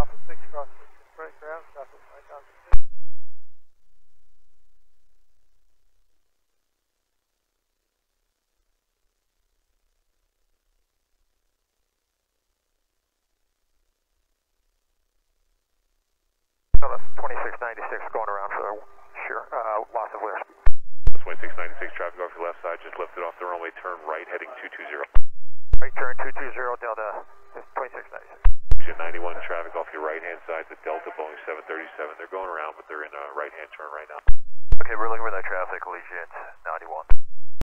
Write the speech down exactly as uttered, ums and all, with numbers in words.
Alpha six cross right ground, traffic right down to six. So that's twenty-six ninety-six going around for the sure, uh, loss of wind. twenty-six ninety-six traffic off your left side, just lifted off the runway, turn right, heading two two zero. Right turn two two zero, Delta twenty-six ninety-six. ninety-one traffic off your right hand side, the Delta Boeing seven thirty-seven. They're going around, but they're in a right hand turn right now. Okay, we're looking for that traffic, Allegiant ninety-one.